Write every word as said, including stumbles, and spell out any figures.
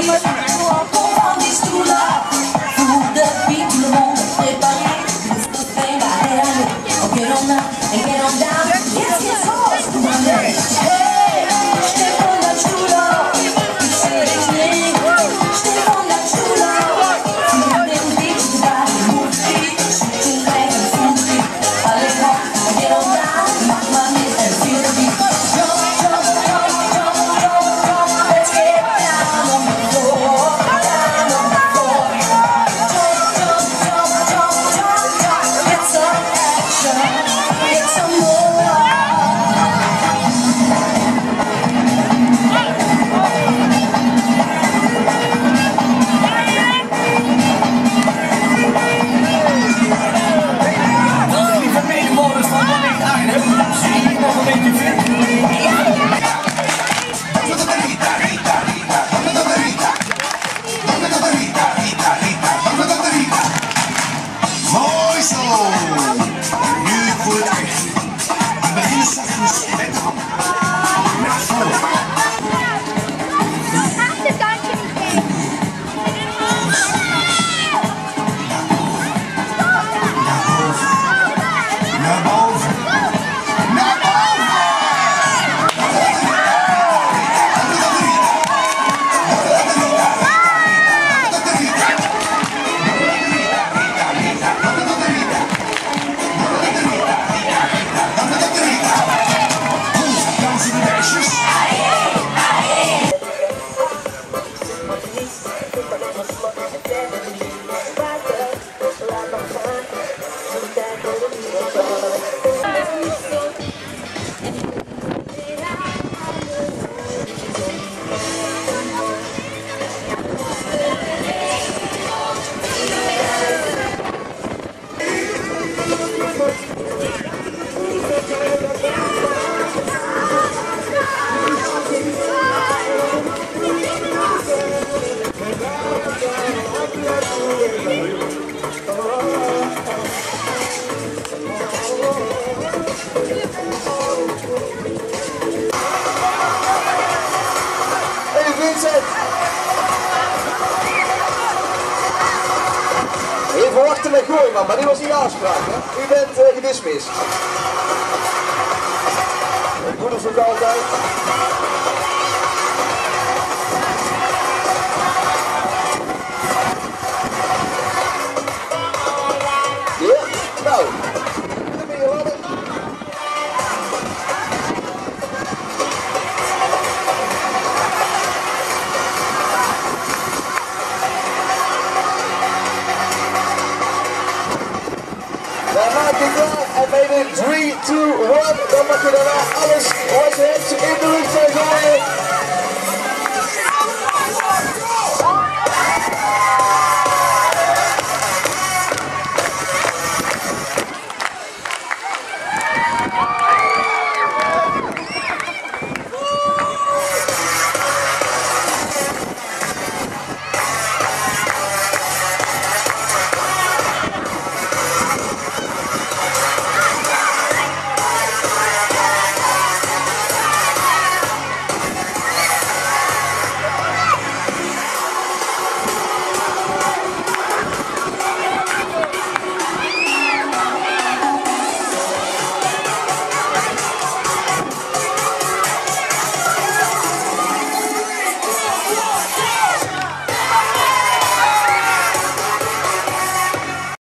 Even wachten met gooien, man, maar dit was niet de afspraak, hè? U bent uh, gedismissed. Goed als ook altijd. Ja, nou. Dan ben je ladder. En bij de drie, twee, één, dan mag je daarna alles wat je hebt in de lucht gooien.